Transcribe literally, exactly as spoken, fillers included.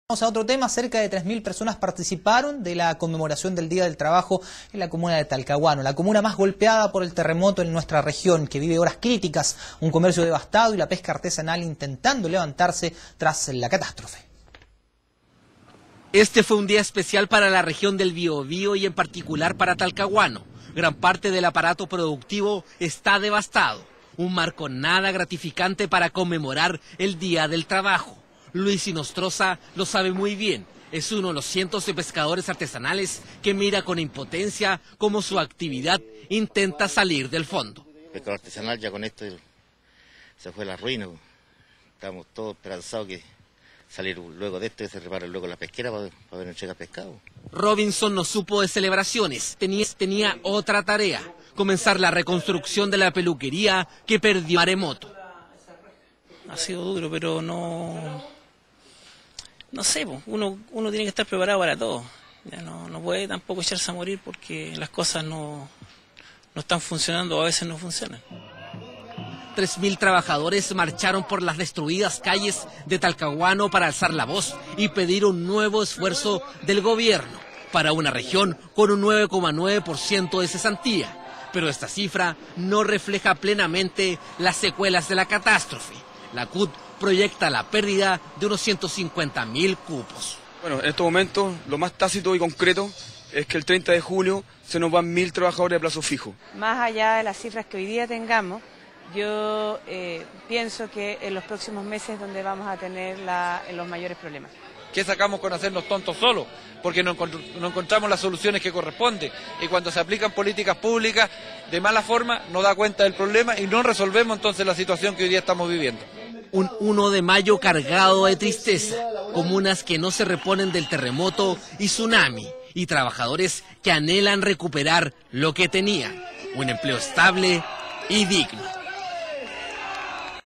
Vamos a otro tema. Cerca de tres mil personas participaron de la conmemoración del Día del Trabajo en la comuna de Talcahuano, la comuna más golpeada por el terremoto en nuestra región, que vive horas críticas, un comercio devastado y la pesca artesanal intentando levantarse tras la catástrofe. Este fue un día especial para la región del Biobío y en particular para Talcahuano. Gran parte del aparato productivo está devastado, un marco nada gratificante para conmemorar el Día del Trabajo. Luis Inostroza lo sabe muy bien. Es uno de los cientos de pescadores artesanales que mira con impotencia cómo su actividad intenta salir del fondo. El pescador artesanal ya con esto se fue a la ruina. Estamos todos esperanzados que salir luego de esto y se repare luego la pesquera para, para ver entregar pescado. Robinson no supo de celebraciones. Tenía, tenía otra tarea: comenzar la reconstrucción de la peluquería que perdió maremoto. Ha sido duro, pero no... No sé, uno, uno tiene que estar preparado para todo. Ya no, no puede tampoco echarse a morir porque las cosas no, no están funcionando o a veces no funcionan. Tres mil trabajadores marcharon por las destruidas calles de Talcahuano para alzar la voz y pedir un nuevo esfuerzo del gobierno para una región con un nueve coma nueve por ciento de cesantía. Pero esta cifra no refleja plenamente las secuelas de la catástrofe. La C U T proyecta la pérdida de unos ciento cincuenta mil cupos. Bueno, en estos momentos lo más tácito y concreto es que el treinta de julio se nos van mil trabajadores a plazo fijo. Más allá de las cifras que hoy día tengamos, yo eh, pienso que en los próximos meses es donde vamos a tener la, los mayores problemas. ¿Qué sacamos con hacernos tontos solos? Porque no, no encontramos las soluciones que corresponden. Y cuando se aplican políticas públicas de mala forma, no da cuenta del problema y no resolvemos entonces la situación que hoy día estamos viviendo. Un uno de mayo cargado de tristeza, comunas que no se reponen del terremoto y tsunami, y trabajadores que anhelan recuperar lo que tenían, un empleo estable y digno.